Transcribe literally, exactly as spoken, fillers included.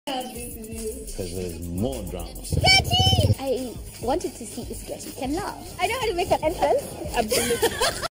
Because there's more drama. Sketchy! I wanted to see if Sketchy can laugh. I know how to make an entrance.